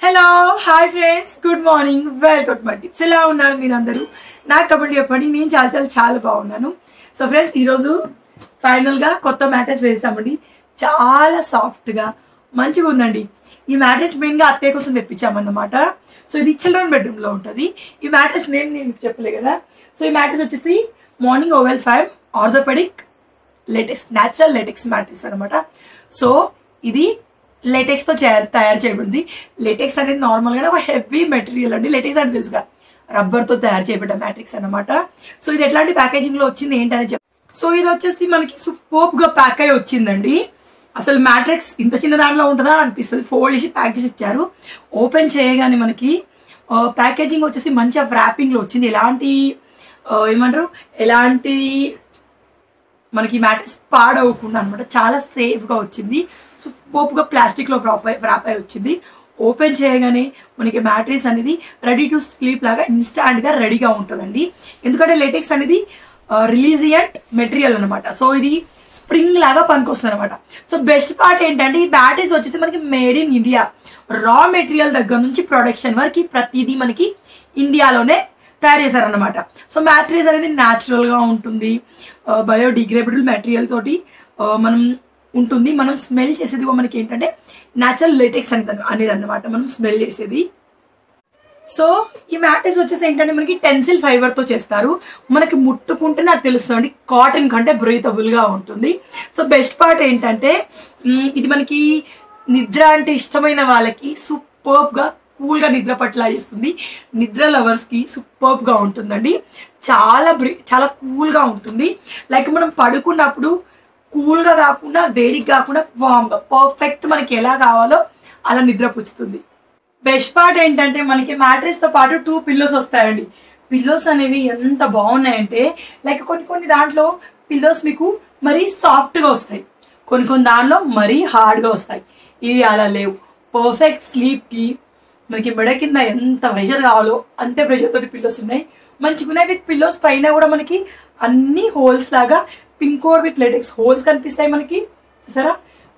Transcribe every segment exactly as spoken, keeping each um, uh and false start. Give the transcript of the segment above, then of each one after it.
Hello hi friends, good morning, welcome to my tips. ఎలా ఉన్నారు మీరందరూ? నాకు కబడ్డీ చెప్పండి. నేను చాలా చాలా చాలా బాగున్నాను. సో ఫ్రెండ్స్, ఈరోజు ఫైనల్గా కొత్త మ్యాట్రెస్ వేస్తామండి. చాలా సాఫ్ట్గా మంచిగా ఉందండి. ఈ మ్యాట్రెస్ మెయిన్గా అత్తయ్య కోసం తెప్పించామన్నమాట. సో ఇది చిల్డ్రన్ బెడ్రూమ్లో ఉంటుంది. ఈ మ్యాట్రెస్ నేమ్ నేను చెప్పలే కదా. సో ఈ మ్యాట్రెస్ వచ్చేసి morning oval five orthopaedic latex natural latex mattress అనమాట. సో ఇది లేటెక్స్ తో తయారు చేయబడింది. లేటెక్స్ అనేది నార్మల్ గా ఒక హెవీ మెటీరియల్ అండి. లేటెక్స్ అంటే తెలుసుగా, రబ్బర్ తో తయారు చేయబడ్డ మ్యాట్రిక్స్ అనమాట. సో ఇది ఎట్లాంటి ప్యాకేజింగ్ లో వచ్చింది ఏంటని చెప్పి, సో ఇది వచ్చేసి మనకి సూపర్ గా ప్యాక్ అయి వచ్చిందండి. అసలు మ్యాట్రిక్స్ ఇంత చిన్న దాంట్లో ఉంటుందా అనిపిస్తుంది. ఫోల్డ్ చేసి ప్యాక్ చేసి ఇచ్చారు. ఓపెన్ చేయగానే మనకి ప్యాకేజింగ్ వచ్చేసి మంచిగా ర్యాపింగ్ లో వచ్చింది. ఎలాంటి ఏమంటారు ఎలాంటి మనకి మ్యాట్రిక్స్ పాడవకుండా అనమాట. చాలా సేఫ్ గా వచ్చింది. సూపర్గా ప్లాస్టిక్ లో వ్రాప్ అయి వ్రాప్ అయి వచ్చింది. ఓపెన్ చేయగానే మనకి మ్యాట్రెస్ అనేది రెడీ టు స్లీప్ లాగా ఇన్స్టాంట్ గా రెడీగా ఉంటుందండి. ఎందుకంటే లేటెక్స్ అనేది రిలీజియంట్ మెటీరియల్ అనమాట. సో ఇది స్ప్రింగ్ లాగా పనికొస్తుంది అనమాట. సో బెస్ట్ పార్ట్ ఏంటంటే ఈ బ్యాటరీస్ వచ్చేసి మనకి made in India. Raw material దగ్గర నుంచి ప్రొడక్షన్ వరకు ప్రతిదీ మనకి ఇండియాలోనే తయారు చేశారనమాట. సో మ్యాట్రెస్ అనేది న్యాచురల్ గా ఉంటుంది. బయోడిగ్రేడబుల్ మెటీరియల్ తోటి మనం ఉంటుంది. మనం స్మెల్ చేసేది మనకి ఏంటంటే న్యాచురల్ లేటెక్స్ అంటారు అనేది అన్నమాట. మనం స్మెల్ చేసేది. సో ఈ మ్యాట్రెస్ వచ్చేసి ఏంటంటే మనకి టెన్సిల్ ఫైబర్ తో చేస్తారు. మనకి ముట్టుకుంటే నాకు తెలుస్తుంది కాటన్ కంటే బ్రీతబుల్ గా ఉంటుంది. సో బెస్ట్ పార్ట్ ఏంటంటే ఇది మనకి నిద్ర అంటే ఇష్టమైన వాళ్ళకి సూపర్బ్ గా కూల్ గా నిద్ర పట్ల చేస్తుంది. నిద్ర లవర్స్ కి సూపర్బ్ గా ఉంటుందండి. చాలా బ్రీ చాలా కూల్ గా ఉంటుంది. లైక్ మనం పడుకున్నప్పుడు కూల్ గా కాకుండా వేడికి కాకుండా వామ్ గా పర్ఫెక్ట్ మనకి ఎలా కావాలో అలా నిద్ర పుచ్చుతుంది. బెస్ట్ పార్ట్ ఏంటంటే మనకి మ్యాట్రెస్ తో పాటు టూ పిల్లోస్ వస్తాయండి. పిల్లోస్ అనేవి ఎంత బాగున్నాయంటే లైక్ కొన్ని కొన్ని దాంట్లో పిల్లోస్ మీకు మరీ సాఫ్ట్ గా వస్తాయి, కొన్ని కొన్ని దాంట్లో మరీ హార్డ్ గా వస్తాయి. ఇవి అలా లేవు. పర్ఫెక్ట్ స్లీప్ కి మనకి మెడ కింద ఎంత ప్రెషర్ కావాలో అంతే ప్రెషర్ తోటి పిల్లోస్ ఉన్నాయి. మంచిగా ఉన్నాయి. విత్ పిల్లోస్ పైన కూడా మనకి అన్ని హోల్స్ లాగా పింకోర్ విత్ లేటెక్స్ హోల్స్ కనిపిస్తాయి మనకి. చూసారా,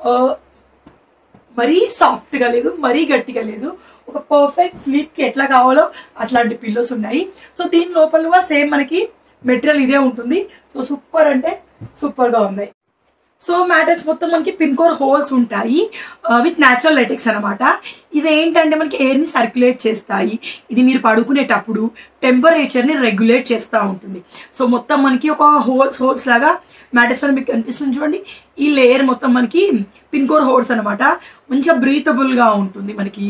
మరీ సాఫ్ట్ గా లేదు, మరీ గట్టిగా లేదు. ఒక పర్ఫెక్ట్ స్లీప్ కి ఎట్లా కావాలో అట్లాంటి పిల్లోస్ ఉన్నాయి. సో దీని లోపల కూడా సేమ్ మనకి మెటీరియల్ ఇదే ఉంటుంది. సో సూపర్ అంటే సూపర్ గా ఉన్నాయి. సో మ్యాట్రెస్ మొత్తం మనకి పిన్కోర్ హోల్స్ ఉంటాయి విత్ న్యాచురల్ లేటెక్స్ అనమాట. ఇవి ఏంటంటే మనకి ఎయిర్ ని సర్క్యులేట్ చేస్తాయి. ఇది మీరు పడుకునేటప్పుడు టెంపరేచర్ ని రెగ్యులేట్ చేస్తూ ఉంటుంది. సో మొత్తం మనకి ఒక హోల్స్ హోల్స్ లాగా మ్యాట్రెస్ పైన మీకు కనిపిస్తుంది చూడండి. ఈ లేయర్ మొత్తం మనకి పిన్కోర్ హోల్స్ అనమాట. మంచిగా బ్రీతబుల్ గా ఉంటుంది. మనకి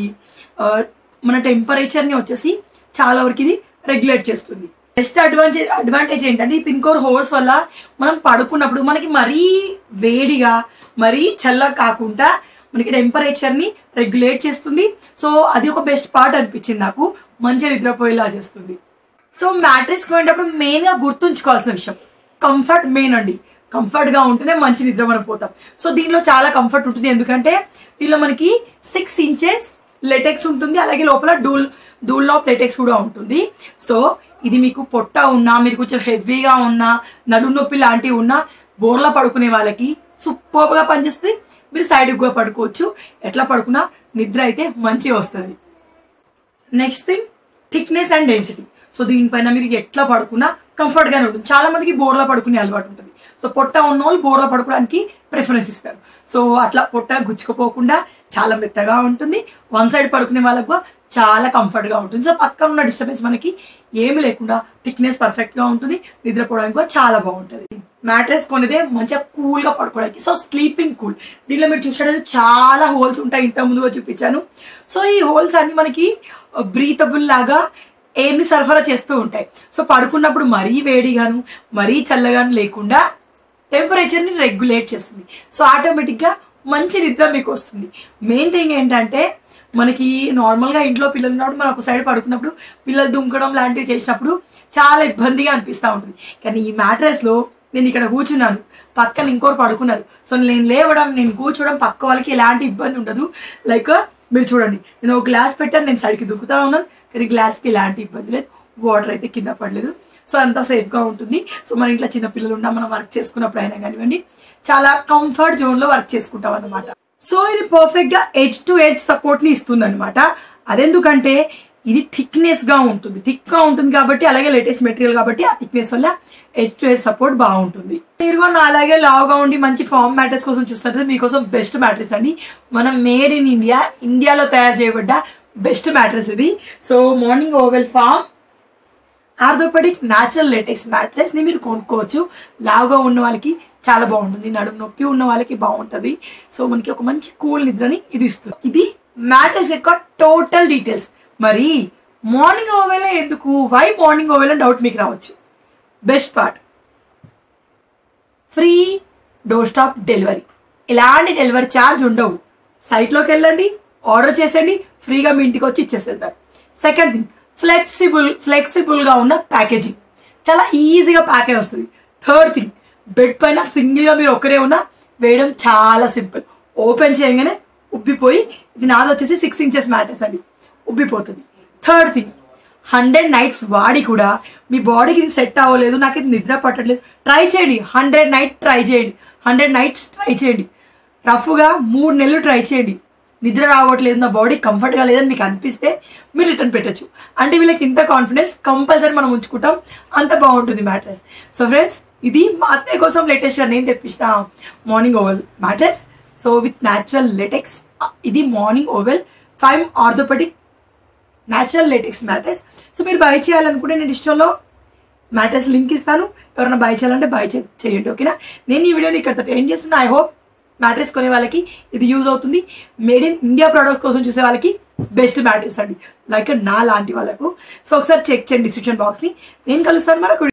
మన టెంపరేచర్ ని వచ్చేసి చాలా వరకు ఇది రెగ్యులేట్ చేస్తుంది. బెస్ట్ అడ్వాంటేజ్ అడ్వాంటేజ్ ఏంటంటే ఈ పిన్కోర్ హోల్స్ వల్ల మనం పడుకున్నప్పుడు మనకి మరీ వేడిగా మరీ చల్లగా కాకుండా మనకి టెంపరేచర్ ని రెగ్యులేట్ చేస్తుంది. సో అది ఒక బెస్ట్ పార్ట్ అనిపించింది నాకు. మంచిగా నిద్రపోయేలా చేస్తుంది. సో మ్యాట్రెస్ పోయేటప్పుడు మెయిన్ గా గుర్తుంచుకోవాల్సిన విషయం కంఫర్ట్ మెయిన్ అండి. కంఫర్ట్ గా ఉంటేనే మంచి నిద్ర మనం పోతాం. సో దీనిలో చాలా కంఫర్ట్ ఉంటుంది. ఎందుకంటే దీనిలో మనకి సిక్స్ ఇంచెస్ లెటెక్స్ ఉంటుంది. అలాగే లోపల డూల్ డూల్ ఆఫ్ లెటెక్స్ కూడా ఉంటుంది. సో ఇది మీకు పొట్ట ఉన్నా, మీరు కొంచెం హెవీగా ఉన్నా, నడుము నొప్పి లాంటివి ఉన్నా, బోర్లా పడుకునే వాళ్ళకి సూపర్ గా పనిచేస్తుంది. మీరు సైడ్ గా పడుకోవచ్చు. ఎట్లా పడుకున్నా నిద్ర అయితే మంచిగా వస్తుంది. Next thing thickness and density. So దీనిపైన మీరు ఎట్లా పడుకున్నా కంఫర్ట్ గానే ఉంటుంది. చాలా మందికి బోర్లా పడుకునే అలవాటు ఉంటుంది. సో పొట్ట ఉన్న వాళ్ళు బోర్లా పడుకోవడానికి ప్రిఫరెన్స్ ఇస్తారు. సో అట్లా పొట్ట గుచ్చుకుపోకుండా చాలా మెత్తగా ఉంటుంది. వన్ సైడ్ పడుకునే వాళ్ళకు చాలా కంఫర్ట్ గా ఉంటుంది. సో పక్కన ఉన్న డిస్టర్బెన్స్ మనకి ఏమి లేకుండా థిక్నెస్ పర్ఫెక్ట్ గా ఉంటుంది. నిద్రపోవడానికి కూడా చాలా బాగుంటుంది. మ్యాట్రెస్ కొనిదే మంచిగా కూల్ గా పడుకోవడానికి. So sleeping cool. దీనిలో మీరు చూసినట్లయితే చాలా హోల్స్ ఉంటాయి. ఇంత ముందుగా చూపించాను. సో ఈ హోల్స్ అన్ని మనకి బ్రీతబుల్ లాగా ఎయిర్ ని సరఫరా చేస్తూ ఉంటాయి. సో పడుకున్నప్పుడు మరీ వేడిగాను మరీ చల్లగాను లేకుండా టెంపరేచర్ ని రెగ్యులేట్ చేస్తుంది. సో ఆటోమేటిక్ గా మంచి నిద్ర మీకు వస్తుంది. మెయిన్ థింగ్ ఏంటంటే మనకి నార్మల్ గా ఇంట్లో పిల్లలు ఉన్నప్పుడు మనం ఒక సైడ్ పడుకున్నప్పుడు పిల్లలు దుంకడం లాంటివి చేసినప్పుడు చాలా ఇబ్బందిగా అనిపిస్తూ ఉంటుంది. కానీ ఈ మ్యాట్రెస్ లో నేను ఇక్కడ కూర్చున్నాను, పక్కన ఇంకోరు పడుకున్నారు. సో నేను లేవడం నేను కూర్చోవడం పక్క వాళ్ళకి ఎలాంటి ఇబ్బంది ఉండదు. లైక్ మీరు చూడండి, నేను ఒక గ్లాస్ పెట్టాను, నేను సైడ్కి దుక్కుతా ఉన్నాను, కానీ గ్లాస్కి ఎలాంటి ఇబ్బంది లేదు. వాటర్ అయితే కింద పడలేదు. సో అంతా సేఫ్ గా ఉంటుంది. సో మన ఇంట్లో చిన్న పిల్లలు ఉన్నా మనం వర్క్ చేసుకున్నప్పుడు అయినా కానివ్వండి చాలా కంఫర్ట్ జోన్ లో వర్క్ చేసుకుంటాం అన్నమాట. సో ఇది పర్ఫెక్ట్ గా ఎడ్జ్ టు ఎడ్జ్ సపోర్ట్ ని ఇస్తుంది అనమాట. అదెందుకంటే ఇది థిక్నెస్ గా ఉంటుంది, థిక్ గా ఉంటుంది కాబట్టి, అలాగే లేటెస్ట్ మెటీరియల్ కాబట్టి ఆ థిక్నెస్ వల్ల హెచ్ ఎయిర్ సపోర్ట్ బాగుంటుంది. మీరు కూడా అలాగే లావుగా ఉండి మంచి ఫామ్ మ్యాట్రెస్ కోసం చూస్తున్నట్టు మీకోసం బెస్ట్ మ్యాట్రెస్ అండి. మనం మేడ్ ఇన్ ఇండియా, ఇండియాలో తయారు చేయబడ్డ బెస్ట్ మ్యాట్రెస్ ఇది. So Morning Oval foam orthopedic natural latex mattress ని మీరు కొనుక్కోవచ్చు. లావుగా ఉన్న వాళ్ళకి చాలా బాగుంటుంది, నడుము నొప్పి ఉన్న వాళ్ళకి బాగుంటుంది. సో మనకి ఒక మంచి కూల్ నిద్రని ఇది ఇస్తుంది. ఇది మ్యాట్రెస్ యొక్క టోటల్ డీటెయిల్స్. మరి మార్నింగ్ ఓవెల్ ఎందుకు, వై మార్నింగ్ ఓవెల్ అని డౌట్ మీకు రావచ్చు. Best part, free door stop delivery. ఎలాంటి డెలివరీ ఛార్జ్ ఉండవు. సైట్లోకి వెళ్ళండి, ఆర్డర్ చేసేయండి, ఫ్రీగా మీ ఇంటికి వచ్చి ఇచ్చేసేస్తారు. సెకండ్ థింగ్, ఫ్లెక్సిబుల్ ఫ్లెక్సిబుల్గా ఉన్న ప్యాకేజింగ్, చాలా ఈజీగా ప్యాక్ అయి వస్తుంది. థర్డ్ థింగ్, బెడ్ పైన సింగిల్గా మీరు ఒక్కరే ఉన్నా వేయడం చాలా సింపుల్. ఓపెన్ చేయగానే ఉబ్బిపోయి, ఇది నాది వచ్చేసి సిక్స్ ఇంచెస్ మ్యాట్రెస్ అండి, ఉబ్బిపోతుంది. థర్డ్ థింగ్, హండ్రెడ్ నైట్స్ వాడి కూడా మీ బాడీకి ఇది సెట్ అవ్వలేదు, నాకు ఇది నిద్ర పట్టట్లేదు, ట్రై చేయండి. హండ్రెడ్ నైట్ ట్రై చేయండి, హండ్రెడ్ నైట్స్ ట్రై చేయండి. రఫ్గా మూడు నెలలు ట్రై చేయండి. నిద్ర రావట్లేదు, నా బాడీ కంఫర్ట్గా లేదని మీకు అనిపిస్తే మీరు రిటర్న్ పెట్టచ్చు. అంటే వీళ్ళకి ఇంత కాన్ఫిడెన్స్ కంపల్సరీ మనం ఉంచుకుంటాం, అంత బాగుంటుంది మ్యాట్రెస్. సో ఫ్రెండ్స్, ఇది మా అత్తయ్య కోసం లేటెస్ట్గా నేను తెప్పించిన Morning Oval mattress. So with natural latex, ఇది Morning oval five orthopedic natural latex mattress. So మీరు బై చేయాలనుకుంటే నేను డిస్ట్రోలో మ్యాట్రెస్ లింక్ ఇస్తాను, ఎవరైనా బై చేయాలంటే బై చేయండి. ఓకేనా, నేను ఈ వీడియోని ఇక్కడ ఏం చేస్తున్నా, ఐ హోప్ మ్యాట్రెస్ కొనే వాళ్ళకి ఇది యూజ్ అవుతుంది. మేడ్ ఇన్ ఇండియా ప్రోడక్ట్స్ కోసం చూసే వాళ్ళకి బెస్ట్ మ్యాట్రెస్ అండి, లైక్ నా లాంటి వాళ్ళకు. సో ఒకసారి చెక్ చేయండి డిస్క్రిప్షన్ బాక్స్ని. నేను కలుస్తాను మరొక